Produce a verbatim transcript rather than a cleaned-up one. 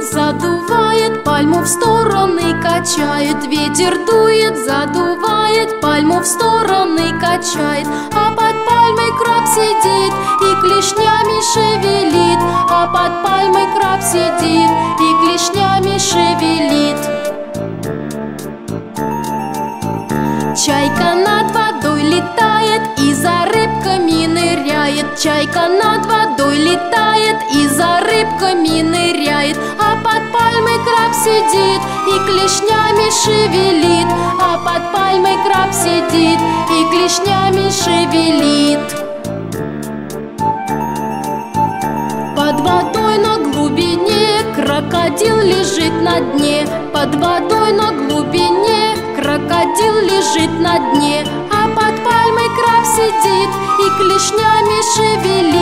дует, задувает, пальму в стороны качает. Ветер дует, задувает, пальму в стороны качает. А под пальмой краб сидит и клешнями шевелит. А под пальмой краб сидит и клешнями шевелит. Чайка над водой летает и за рыбками ныряет. Чайка над водой летает и за рыбками ныряет. А под пальмой краб сидит и клешнями шевелит. А под пальмой краб сидит и клешнями шевелит. Под водой на глубине крокодил лежит на дне. Под водой на глубине крокодил лежит на дне. А под пальмой краб сидит и клешнями шевелит.